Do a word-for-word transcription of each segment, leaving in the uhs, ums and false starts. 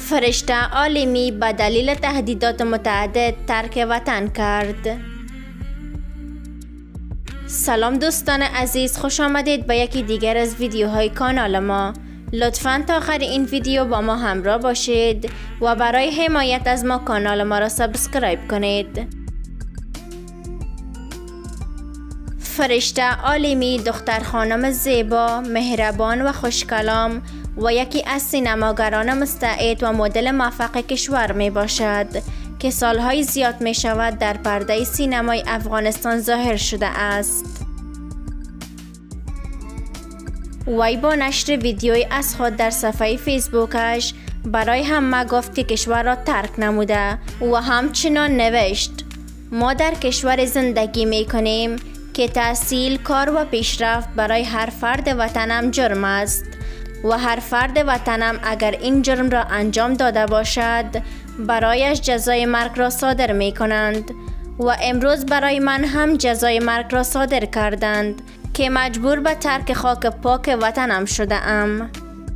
فرشته عالمی به دلیل تهدیدات متعدد ترک وطن کرد. سلام دوستان عزیز، خوش آمدید به یکی دیگر از ویدیوهای کانال ما. لطفاً تا آخر این ویدیو با ما همراه باشید و برای حمایت از ما کانال ما را سابسکرایب کنید. فرشته عالمی دختر خانم زیبا، مهربان و خوشکلام و یکی از سینماگران مستعد و مدل موفق کشور می باشد که سالهای زیاد می شود در پرده سینمای افغانستان ظاهر شده است. وی با نشر ویدیوی از خود در صفحه فیسبوکش برای همه گفت که کشور را ترک نموده و همچنان نوشت: ما در کشور زندگی می کنیم که تحصیل، کار و پیشرفت برای هر فرد وطنم جرم است و هر فرد وطنم اگر این جرم را انجام داده باشد برایش جزای مرگ را صادر می کنند و امروز برای من هم جزای مرگ را صادر کردند که مجبور به ترک خاک پاک وطنم شده ام.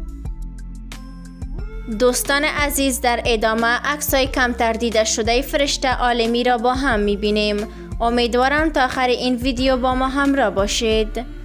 دوستان عزیز، در ادامه عکسای کمتر دیده شده فرشته عالمی را با هم می بینیم. امیدوارم تا آخر این ویدیو با ما همراه باشید.